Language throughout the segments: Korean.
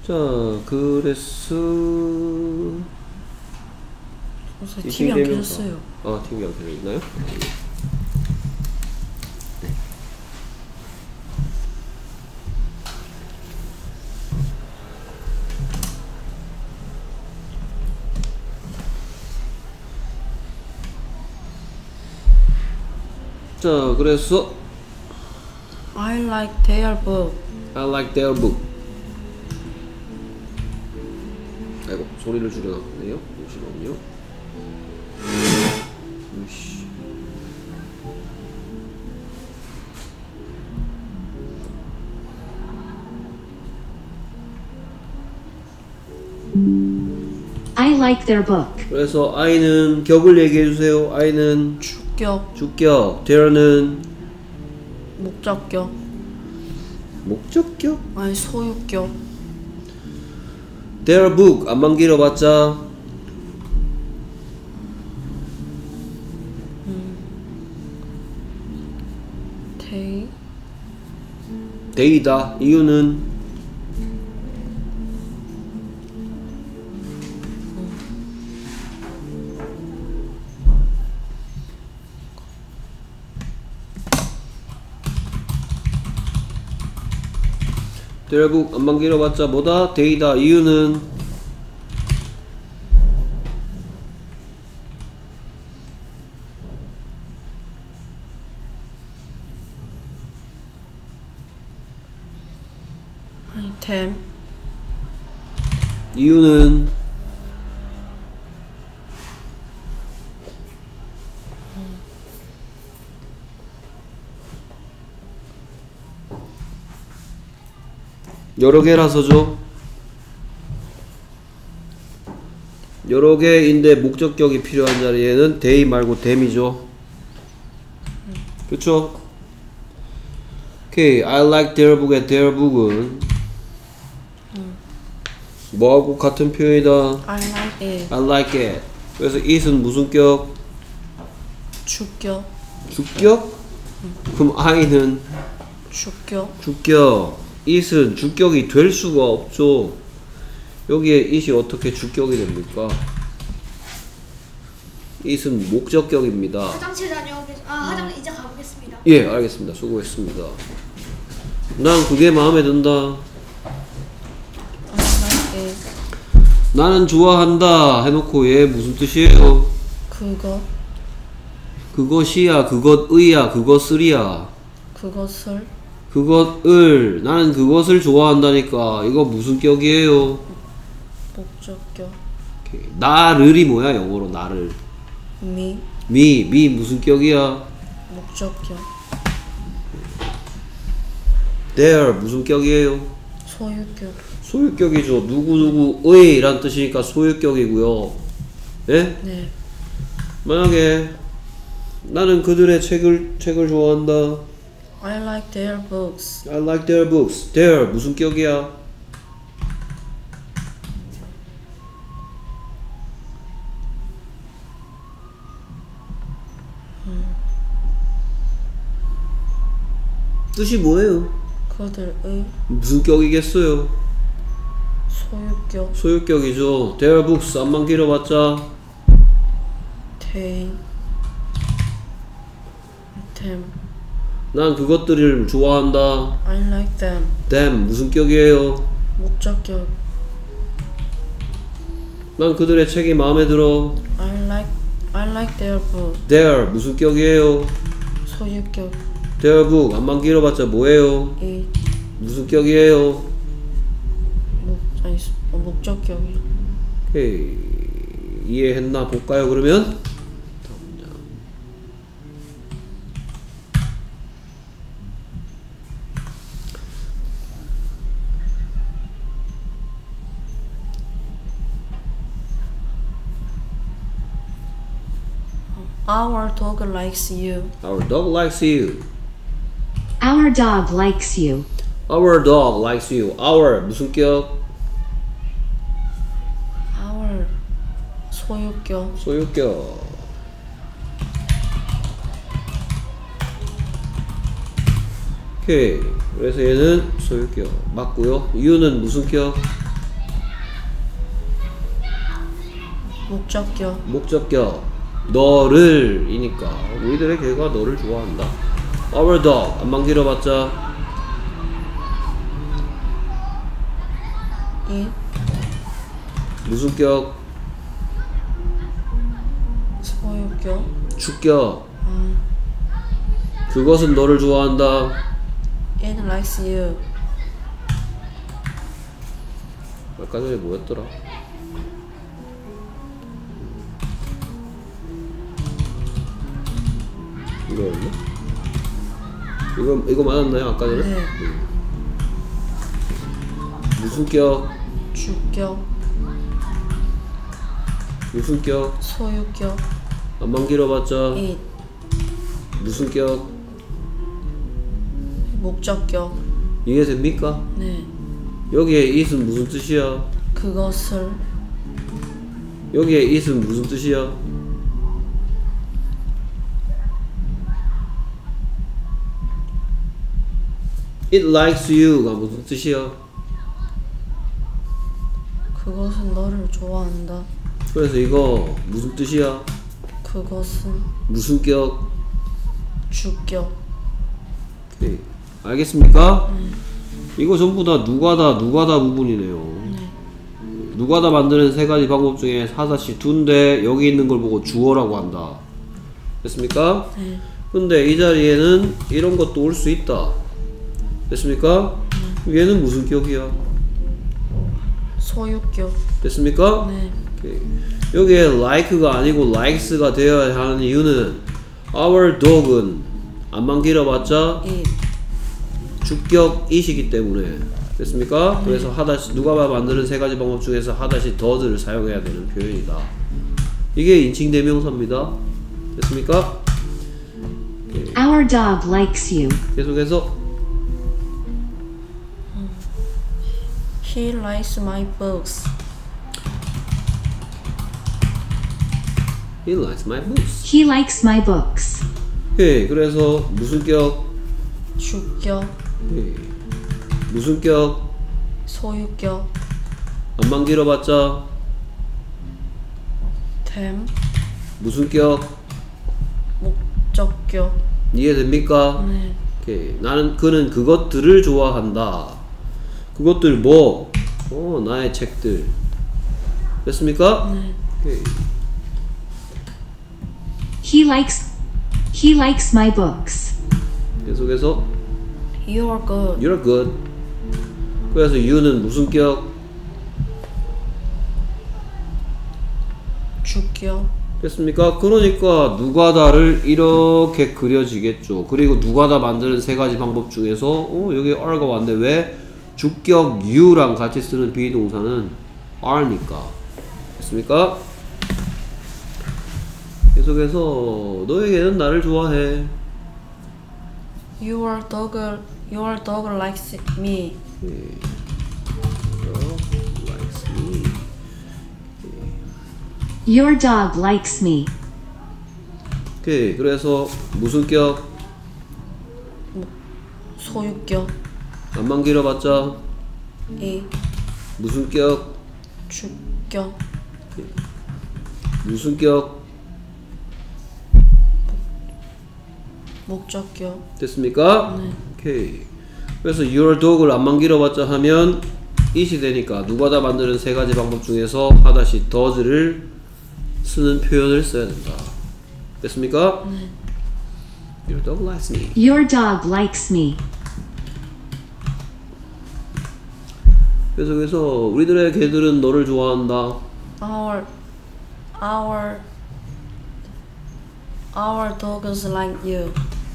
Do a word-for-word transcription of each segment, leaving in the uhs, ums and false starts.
자, 그래서 티비 안 켜졌어요. 아, 티비 안 켜져 있나요? 네. 자, 그래서 I like their book. I like their book. 아이고, 소리를 줄여놨네요. 잠시만요. 으이씨. I like their book. 그래서 I는 격을 얘기해주세요. I는 주격, 주격, there는 목적격, 목적격. 아니 소유격. their book 안만 길어봤자 they, they이다. 이유는 their book 안만 길어봤자 뭐다? they이다. 이유는 아니 them, 이유는 여러 개라서죠. 여러 개인데 목적격이 필요한 자리에는 they 말고 them이죠. 그쵸? 오케이. I like their book의 their book은 뭐하고 같은 표현이다? I like it. I like it. 그래서 it은 무슨 격? 주격, 주격? 그럼 I는 주격, 주격. it은 주격이 될 수가 없죠. 여기에 it이 어떻게 주격이 됩니까? it은 목적격입니다. 화장실 다녀오겠. 아 화장 이제 가보겠습니다. 예, 알겠습니다. 수고했습니다. 난 그게 마음에 든다. I like it. 나는 좋아한다 해놓고 얘 무슨 뜻이에요? 그거, 그것이야, 그것의야, 그것을이야. 그것을, 그것을, 나는 그것을 좋아한다니까. 이거 무슨 격이에요? 목적격, 오케이. 나를이 뭐야, 영어로 나를? me, 미, 미 무슨 격이야? 목적격, there 무슨 격이에요? 소유격, 소유격이죠. 누구누구의 란 뜻이니까 소유격이고요. 예? 네, 만약에 나는 그들의 책을 책을 좋아한다. I like their books. I like their books. their 무슨 격이야? 뜻이 뭐예요? 그들의 무슨 격이겠어요? 소유격, 소유격이죠. their books 안만 길어봤자 they, them, 난 그것들을 좋아한다. I like them. them 무슨 격이에요? 목적격, 난 그들의 책이 마음에 들어. I like, I like their book. their 무슨 격이에요? 소유격, their book 안만 길어봤자 뭐예요? it, 무슨 격이에요? 목, 아니, 어, 목적격이. 오케이. 이해했나 볼까요 그러면? Our dog likes you. Our dog likes you. Our dog likes you. Our dog likes you. Our 무슨 격? Our 소유격, 소유격. 오케이. 그래서 얘는 소유격 맞고요. you는 무슨 격? 목적격. 목적격 너를 이니까 우리들의 개가 너를 좋아한다. Our dog 안만 길어봤자 it. 무슨 격? 소유격. 주격. 음. 그것은 너를 좋아한다. it likes you. 아까 전에 뭐였더라? 이거였나? 이거 이거 맞았나요? 아까 전에? 네. 음. 무슨 격? 주격. 무슨 격? 소유격. 안만 길어봤자 it. 무슨 격? 목적격. 이해됩니까? 네. 여기에 it은 무슨 뜻이야? 그것을. 여기에 it은 무슨 뜻이야? It likes you가 무슨 뜻이야? 그것은 너를 좋아한다. 그래서 이거 무슨 뜻이야? 그것은 무슨 격? 주격. 오케이. 알겠습니까? 이거 전부 다 누가다 누가다 부분이네요. 누가다 만드는 세 가지 방법 중에 사다시 두인데 여기 있는 걸 보고 주어라고 한다. 됐습니까? 네. 근데 이 자리에는 이런 것도 올 수 있다. 됐습니까? 얘는 무슨 격이야? 소유격. 됐습니까? 네. 오케이. 여기에 like가 아니고 likes가 되어야 하는 이유는 our dog은 안만 길어봤자 it. 주격 it이기 때문에. 됐습니까? 그래서 하다시 누가 만드는 세 가지 방법 중에서 하다시 does를 사용해야 되는 표현이다. 이게 인칭 대명사입니다. 됐습니까? 오케이. Our dog likes you. 계속해서 He likes my books. He likes my books. He likes my books. 오케이. 그래서 무슨 격? 주격. 오케이. 무슨 격? 소유격. 안만 길어봤자 됨. 무슨 격? 목적격. 이해됩니까? 네. 오케이. 나는 그는 그것들을 좋아한다. 그것들 뭐? 어, 나의 책들. 됐습니까? 네. 오케이. He likes He likes my books. 계속해서 You are good. You're good. 그래서 you는 무슨 격? 주격. 됐습니까? 그러니까 누가다를 이렇게 그려지겠죠. 그리고 누가다 만드는 세 가지 방법 중에서 어, 여기 are가 왔는데 왜? 주격 you랑 같이 쓰는 비동사는 are니까. 됐습니까? 계속해서 너에게는 나를 좋아해. Your dog. Your dog likes me. 예. Dog likes me. Your dog likes me. 오케이. 그래서 무슨 격? 소유격. 안만 길어봤자 it. 무슨 격? 주격. 무슨 격? 목적격. 됐습니까? 네. 오케이. 그래서 your dog을 안만 길어봤자 하면 it이 되니까 누가다 만드는 세 가지 방법 중에서 하다시 does를 쓰는 표현을 써야 된다. 됐습니까? 네. Your dog likes me. Your dog likes me. 계속해서 우리들의 개들은 너를 좋아한다. Our. Our. Our dogs like you.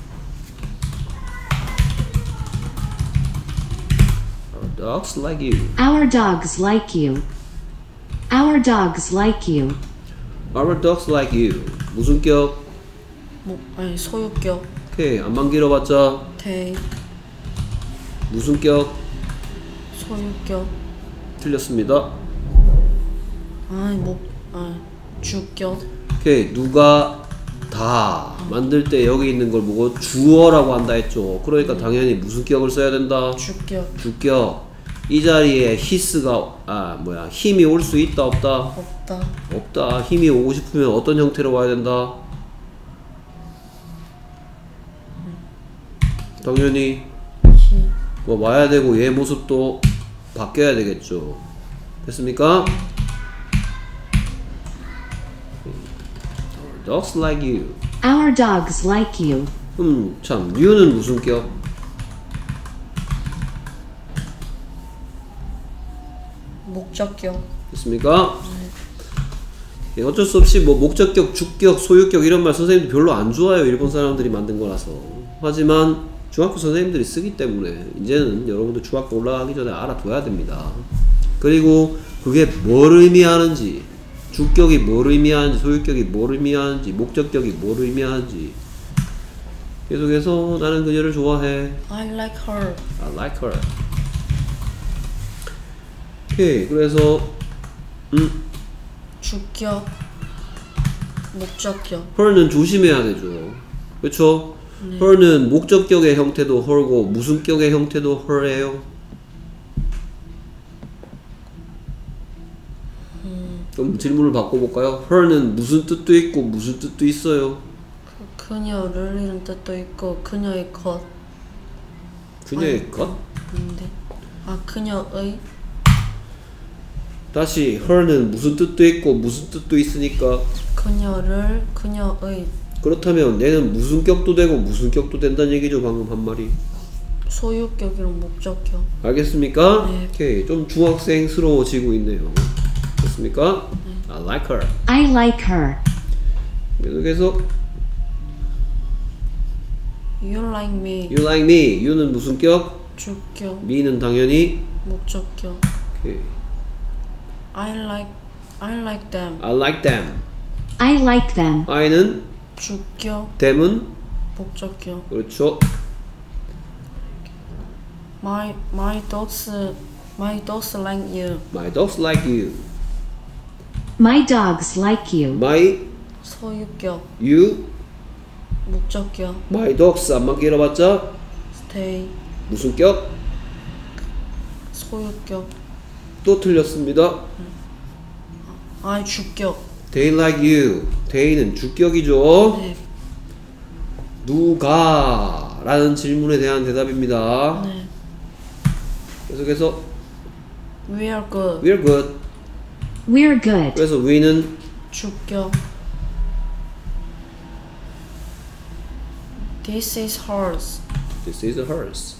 Our dogs like you. Our dogs like you. Our dogs like you. Our dogs like you. 무슨 격? 목 아니 소유격. 오케이. 안만 길어봤자 대. 무슨 격? 소유격. 틀렸습니다. 아니 목 아니 주격. 오케이. 누가 다 만들 때 여기 있는 걸 보고 주어라고 한다 했죠. 그러니까 당연히 무슨 격을 써야 된다? 주격. 주격. 이 자리에 히스가 아 뭐야 힘이 올 수 있다 없다? 없다. 없다. 힘이 오고 싶으면 어떤 형태로 와야 된다? 당연히 히. 뭐 와야 되고 얘 모습도 바뀌어야 되겠죠. 됐습니까? Dogs like you. Our dogs like you. 음, 참, you는 무슨 격? 목적격. 됐습니까? 예, 어쩔 수 없이 뭐 목적격, 주격, 소유격 이런 말 선생님도 별로 안 좋아요. 일본 사람들이 만든 거라서. 하지만 중학교 선생님들이 쓰기 때문에 이제는 여러분들 중학교 올라가기 전에 알아둬야 됩니다. 그리고 그게 뭘 의미하는지, 주격이 뭘 의미하는지, 소유격이 뭘 의미하는지, 목적격이 뭘 의미하는지 계속해서 나는 그녀를 좋아해. I like her. I like her. 오케이. 그래서 음, 주격. 목적격. her는 조심해야 되죠. 그렇죠? 네. her는 목적격의 형태도 her고 무슨 격의 형태도 her예요. 음, 그럼 질문을 바꿔볼까요? her는 무슨 뜻도 있고 무슨 뜻도 있어요. 그 그녀를 이런 뜻도 있고 그녀의 것. 그녀의 아니, 것? 근데 아 그녀의 다시 her는 무슨 뜻도 있고 무슨 뜻도 있으니까 그녀를 그녀의 그렇다면 얘는 무슨 격도 되고 무슨 격도 된다는 얘기죠. 방금 한 말이. 소유격이랑 목적격. 알겠습니까? 네. 오케이. 좀 중학생스러워지고 있네요. 됐습니까? 네. I like her. I like her. 계속해서 You like me. You like me. You는 무슨 격? 주격. me는 당연히 목적격. 오케이. I like I like them. I like them. I like them. I는 주격. them은 목적격. 그렇죠. My my dogs my dogs like you. My dogs like you. My dogs like you. My, 소유격. you, 목적격. my dogs 안만 길어봤자 stay. 무슨 격? 소유격. 또 틀렸습니다. I 주격. They like you. they는 주격이죠. 네. 누가? 라는 질문에 대한 대답입니다. 네. 계속해서 We are good. we're good. We're good. 그래서 we는 주격. This is hers. this is hers.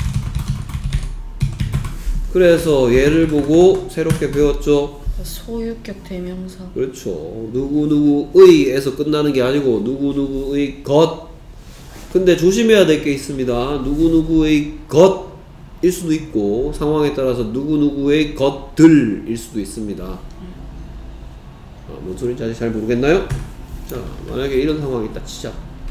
그래서 얘를 보고 새롭게 배웠죠. 소유격 대명사. 그렇죠. 누구누구의에서 끝나는 게 아니고 누구누구의 것. 근데 조심해야 될 게 있습니다. 누구누구의 것일 수도 있고 상황에 따라서 누구누구의 것들일 수도 있습니다. 아, 뭔 소리인지 아직 잘 모르겠나요? 자, 만약에 이런 상황이 있다 치자.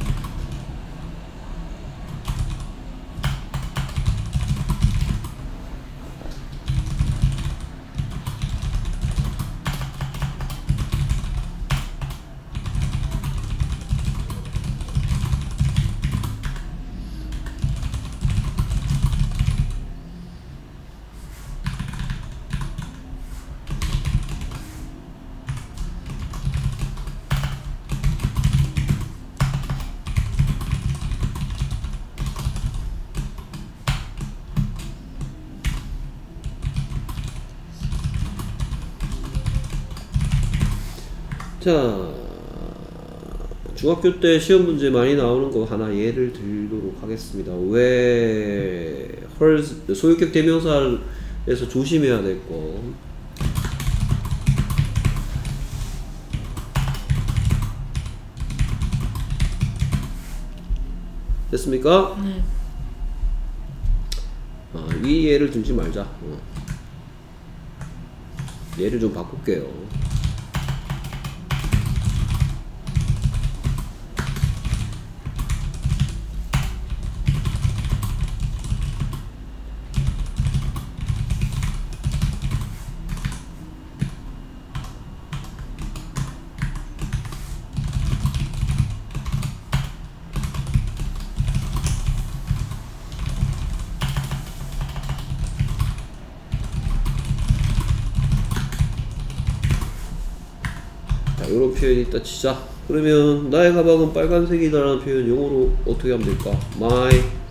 자, 중학교 때 시험 문제 많이 나오는 거 하나 예를 들도록 하겠습니다. 왜 hers 소유격 대명사에서 조심해야 될 거. 됐습니까? 네. 아, 이 예를 들지 말자. 어. 예를 좀 바꿀게요. 자, 요런 표현이 있다 치자. 그러면 나의 가방은 빨간색이다라는 표현 영어로 어떻게 하면 될까? My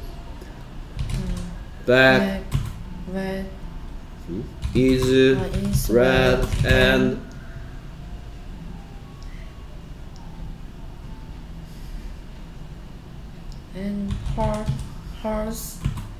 bag red is is red red and and her horse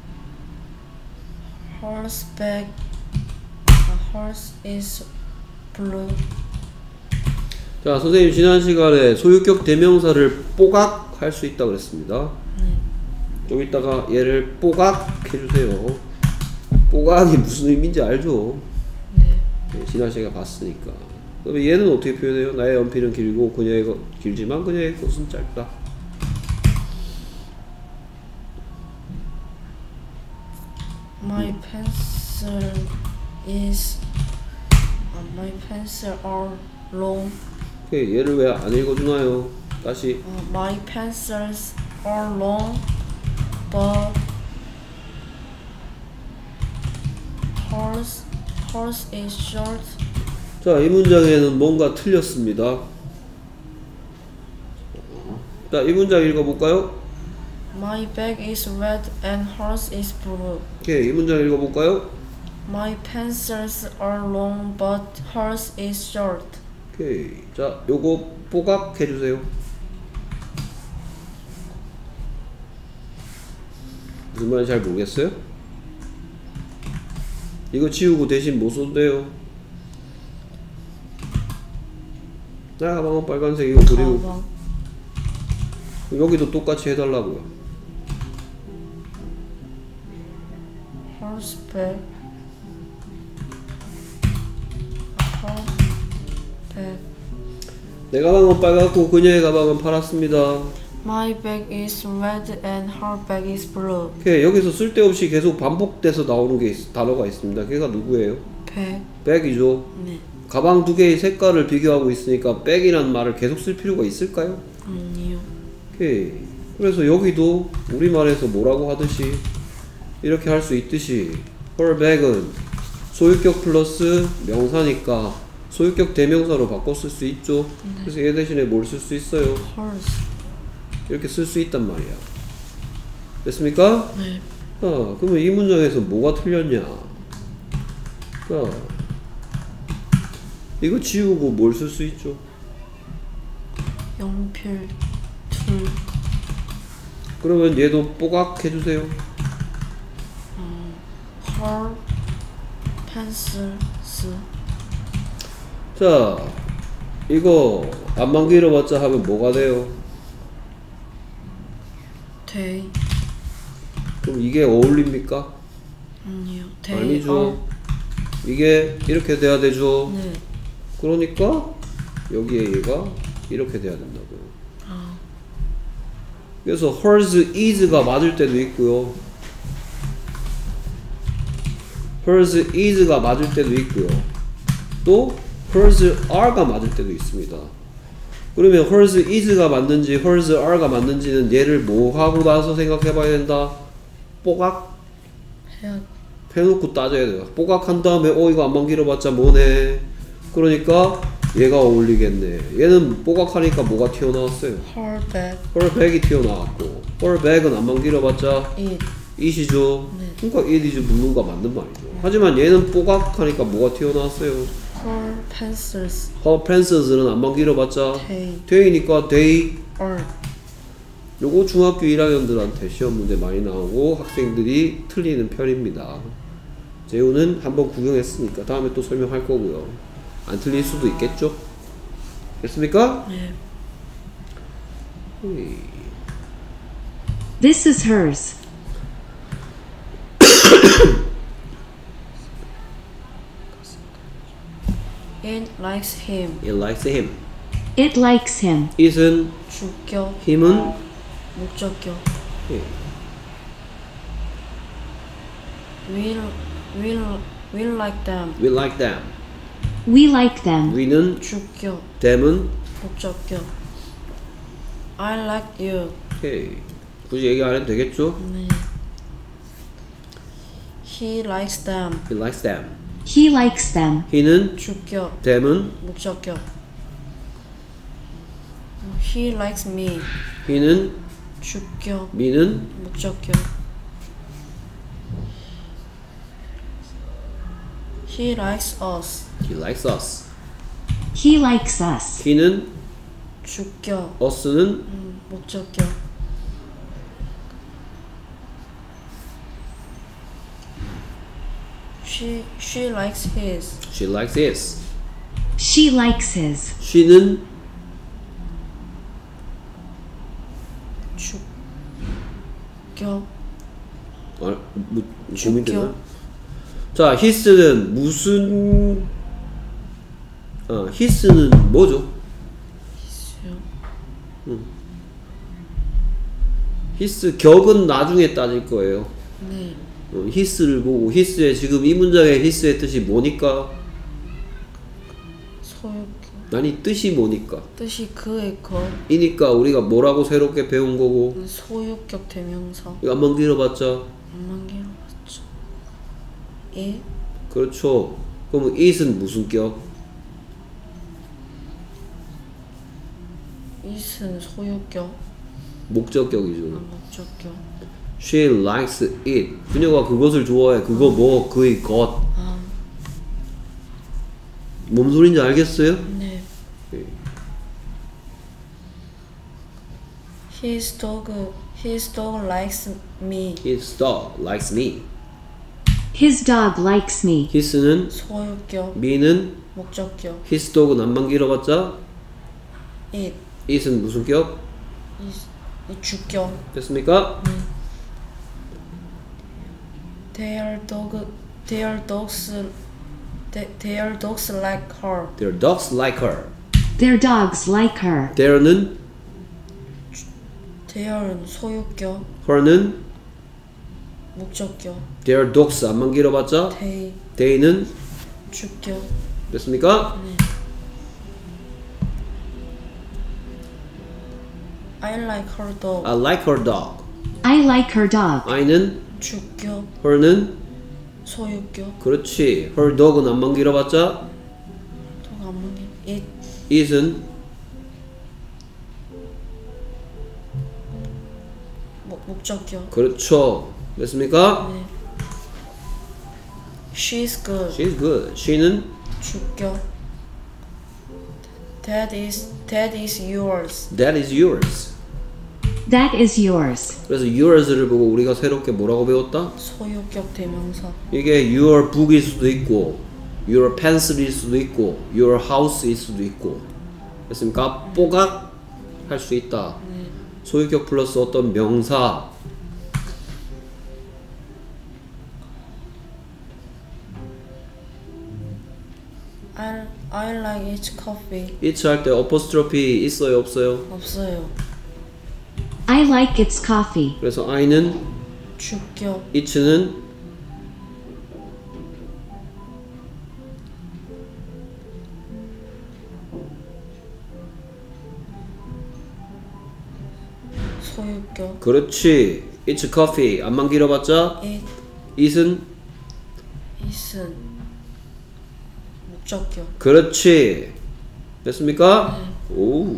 horse bag a horse is blue. 자, 선생님 지난 시간에 소유격 대명사를 뽀각 할 수 있다 그랬습니다. 네. 좀 이따가 얘를 뽀각 해주세요. 뽀각이 무슨 의미인지 알죠? 네. 네, 지난 시간에 봤으니까. 그러면 얘는 어떻게 표현해요? 나의 연필은 길고 그녀의 것 길지만 그녀의 것은 짧다. My pencil is uh, my pencil are long. 오케이, 얘를 왜 안 읽어주나요? 다시. Uh, my pencils are long, but hers hers is short. 자, 이 문장에는 뭔가 틀렸습니다. 자, 이 문장 읽어볼까요? My bag is red and hers is blue. 오케이, 이 문장 읽어볼까요? My pencils are long, but hers is short. 오케이, 자, 요거 뽀각 해주세요. 무슨 말인지 잘 모르겠어요? 이거 지우고 대신 뭐 써도 나 가방은 빨간색이고 그리고 가방. 여기도 똑같이 해달라고요. Hers bag. Her bag. 내 가방은 빨갛고 그녀의 가방은 파랗습니다. My bag is red and her bag is blue. 오케이, 여기서 쓸데없이 계속 반복돼서 나오는 게 있, 단어가 있습니다. 걔가 누구예요? bag. 백이죠. 네. 가방 두 개의 색깔을 비교하고 있으니까 백이라는 말을 계속 쓸 필요가 있을까요? 아니요. 오케이. 그래서 여기도 우리말에서 뭐라고 하듯이 이렇게 할 수 있듯이 her bag은 소유격 플러스 명사니까 소유격 대명사로 바꿔 쓸 수 있죠. 그래서 얘 대신에 뭘 쓸 수 있어요? hers. 이렇게 쓸 수 있단 말이야. 됐습니까? 네. 자, 그러면 이 문장에서 뭐가 틀렸냐? 자, 이거 지우고 뭘 쓸 수 있죠? 연필, 툴, 그러면 얘도 뽀각 해주세요. her, pencils. 자, 이거 안만 길어봤자 하면 뭐가 돼요? they. 그럼 이게 어울립니까? 아니요. they 아니죠. are. 이게 이렇게 돼야 되죠. 네. 그러니까 여기에 얘가 이렇게 돼야 된다고요. 아. 그래서 hers is가 맞을 때도 있고요. hers is가 맞을 때도 있고요. 또 hers are가 맞을 때도 있습니다. 그러면 hers is가 맞는지 hers are가 맞는지는 얘를 뭐 하고 나서 생각해 봐야 된다. 뽀각 해야. 해놓고 따져야 돼요. 뽀각한 다음에 어 이거 안만 길어봤자 뭐네. 그러니까 얘가 어울리겠네. 얘는 뽀각하니까 뭐가 튀어나왔어요? her bag. her bag이 튀어나왔고 her bag은 안만 길어봤자 it. it이죠. 네. 그러니까 it is blue가 맞는 말이죠. 하지만 얘는 뽀각하니까 뭐가 튀어나왔어요? her pencils. her pencils는 안만 길어봤자 they they니까 they. are. 요거 중학교 일 학년들한테 시험 문제 많이 나오고 학생들이 틀리는 편입니다. 재우는 한번 구경했으니까 다음에 또 설명할 거고요. 안 틀릴 수도 있겠죠? 됐습니까? 네. 오이. This is hers. it likes him. It likes him. It likes him. it은 주격. 힘은 목적격. 예. will will will like them. We like them. We like them. we는 주격. them은 목적격. I like you. 오케이. 굳이 얘기 안 해도 되겠죠? 네. He likes them. He likes them. He likes them. he는 주격. them은 목적격. He likes me. he는 주격 me는 목적격. He likes us. he likes us. He likes us. he는 주격 us는 음, 목적격. She she likes his. she likes his. She likes his. she는 주격 아, 뭐, 고민되나? 자, his는 무슨 아, his는 뭐죠? 히스 격은 나중에 따질 거예요. 네. 어, 히스를 보고 히스의 지금 이 문장의 히스의 뜻이 뭐니까? 소유격 아니 뜻이 뭐니까? 뜻이 그의 것. 이니까 우리가 뭐라고 새롭게 배운 거고 소유격 대명사. 이거 한번 길어봤자 안만 길어봤죠. 예? 그렇죠. 그러면 it은 무슨 격? it은 소유격. 목적격이죠. 아, 목적격. She likes it. 그녀가 그것을 좋아해. 그거 뭐 그의 것. 아, 뭔 소린지 알겠어요? 네. 네. His dog, his dog likes me. His dog likes me. His dog likes me. his는 소유격, me는 목적격. his dog은 안만 길어봤자 it, it은 무슨 격? is, 이 주격. 됐습니까? Their dog, their dogs, they, their dogs like her. Their dogs like her. Their dogs like her. Their는 Their는 소유격, her는 목적격. their dogs 안만 길어봤자 They, they는 주격. 됐습니까? I like her dog. I like her dog. I like her dog. I는 주격, her는 소유격. 그렇지. her dog은 안만 길어봤자 dog 안 먹이. it, it은 목, 목적격. 그렇죠. 됐습니까? 네. She's good. She's good. she는 주격. That is, that is yours. that is yours. That is yours. 그래서 yours를 보고 우리가 새롭게 뭐라고 배웠다? 소유격 대명사. 이게 your book일 수도 있고 your pencil일 수도 있고 your house일 수도 있고 됐습니까? 뽀각 할 수 있다. 소유격 플러스 어떤 명사 I, I like its coffee. it's 할 때 apostrophe 있어요 없어요? 없어요. I like its coffee. 그래서 I는 주격. it는 소유격. 그렇지. it's coffee 안만 길어봤자 it, it은 it은 목적격. 그렇지. 됐습니까? 오.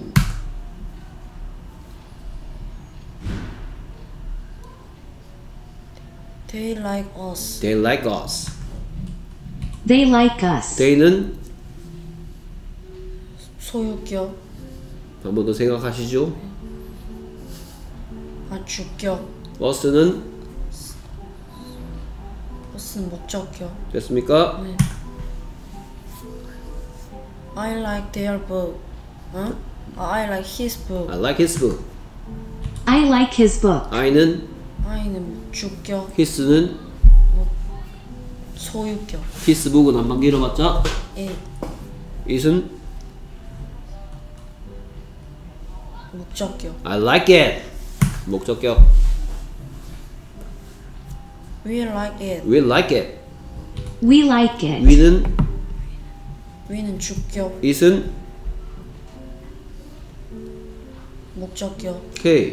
They like us. They like us. They like us. They는 소유격. 한 번 더 생각하시죠. 아, 주격. us는 us는 목적격. 됐습니까? 네. I like their book. 어? 아, I like his book. I like his book. I like his book. I는 I는 주격. his는 소유격. his book은 안만 길어봤자 it, it은 목적격. I like it. 목적격. We like it. We like it. We like it. we는 we는 주격. it은 목적격. 오케이.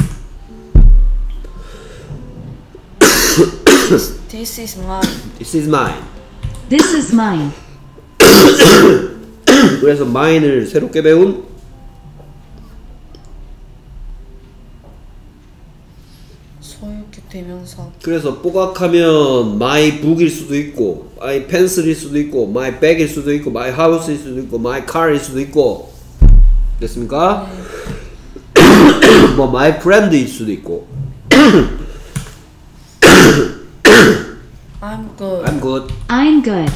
This is mine. This is mine. This is mine. 그래서 mine을 새롭게 배운 대명사. 그래서 뽀각하면 my book일 수도 있고 my pencil일 수도 있고 my bag일 수도 있고 my house일 수도 있고 my car일 수도 있고 됐습니까? 네. 뭐 my friend일 수도 있고 I'm good. I'm good. I'm good.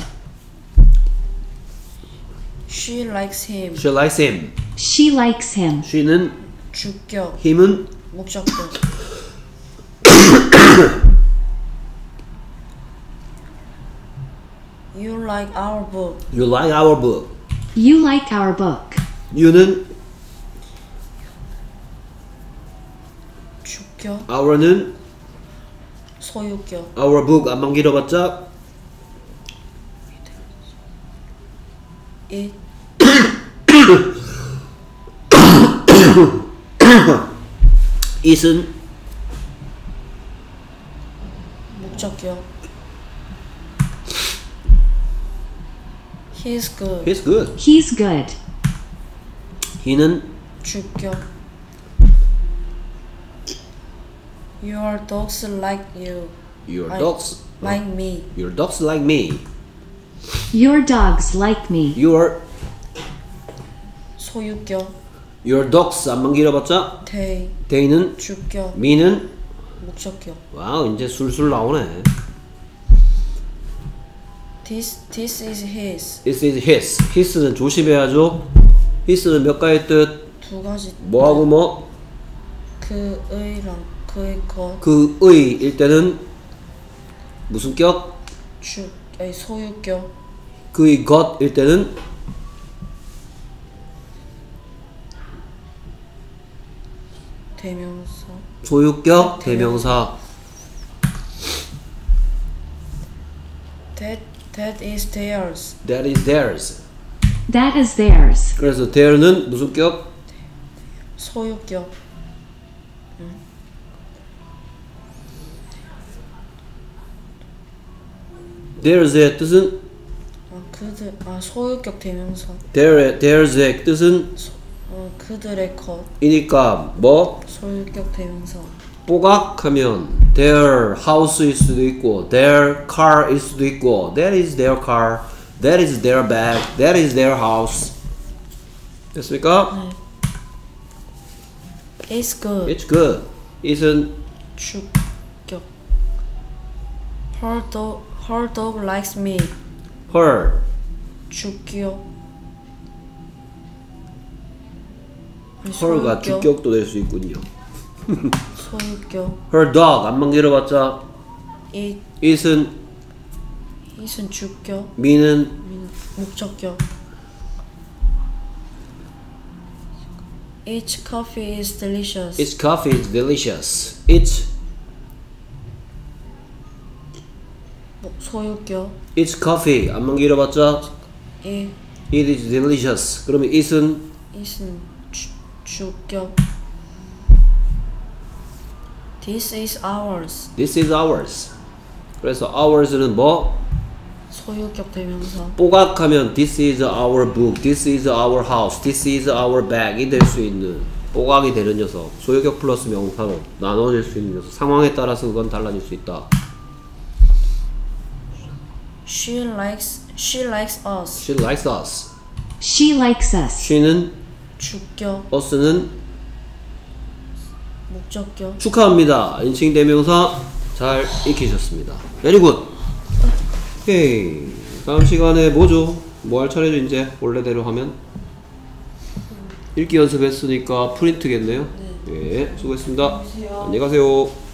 She likes him. She likes him. She likes him. She는 주격. 힘은 목적격. You like our book. you like our book. You like our book. you는 주격. our는 소유격. our book 안만 길어봤자 It. it은 목적격. He's good. he's good. He's good. 네. he는 주격. Your dogs like you. your I- dogs Like me. your dogs like me. Your dogs like me. your 소유격. your dogs 안만 길어봤자 they. they는 주격. me는 목적격. 와우 이제 술술 나오네. This this is his. This is his. his는 조심해야죠. his는 몇 가지 뜻? 두 가지. 뭐하고 뭐? 그의랑 그의 것. 그의일 때는 무슨 격? 주 아니 소유격. 그의 것일 때는 대명사. 소유격 대명사. That that is theirs. That is theirs. That is theirs. 그래서 their는 무슨 격? 소유격. theirs의 뜻은 아 그들 아 소유격 대명사. their, theirs의 뜻은 소, 어 그들의 것. 이니까 뭐? 소유격 대명사. 뽀각하면 their house일 수도 있고 their car일 수도 있고 that is their car, that is their bag, that is their house. 됐습니까? It's good. It's good. it은 주격. Her dog her dog likes me. her 주격. 아니, her가 소유격. 주격도 될 수 있군요. 소유격. her dog 안만 길어봤자 It it은 it은 주격. me는 민- 목적격. Each coffee is delicious. its coffee is delicious. it's 뭐, 소유격. it's coffee 안만 길어봤자 It it is delicious. 그러면 it은 it은 주, 주격. This is ours. this is ours. 그래서 ours는 뭐? 소유격 대명사. 뽀각하면 this is our book, this is our house, this is our bag이 될 수 있는 뽀각이 되는 녀석. 소유격 플러스 명사로 나눠질 수 있는 녀석. 상황에 따라서 그건 달라질 수 있다. She likes she likes us. She likes us. She likes us. She는 주격. us는 목적격. 축하합니다. 인칭 대명사 잘 익히셨습니다. Very good. 오케이. 다음 시간에 뭐죠? 뭐 할 차례죠 이제 원래대로 하면? 읽기 연습했으니까 프린트겠네요. 네. 예, 수고했습니다. 안녕히 가세요.